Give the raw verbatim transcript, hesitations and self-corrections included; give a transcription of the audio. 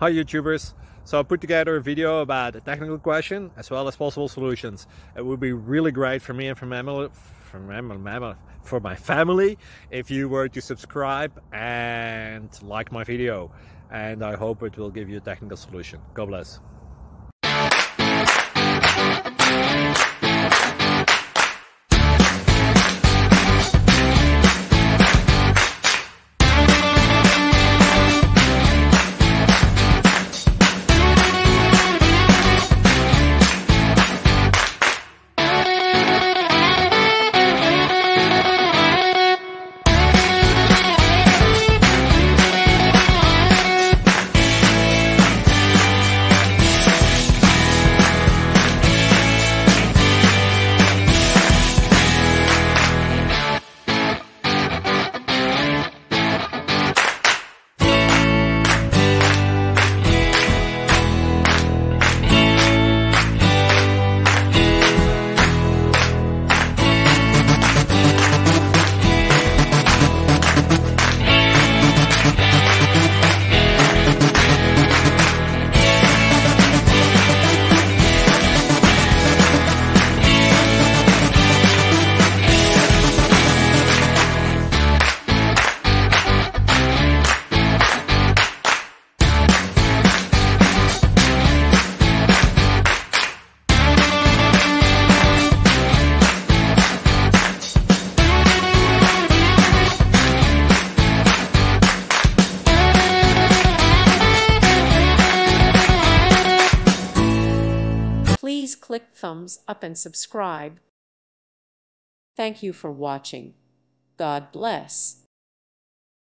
Hi YouTubers! So I put together a video about a technical question as well as possible solutions. It would be really great for me and for, mammal, for, mammal, for my family if you were to subscribe and like my video. And I hope it will give you a technical solution. God bless. Please click thumbs up and subscribe. Thank you for watching. God bless.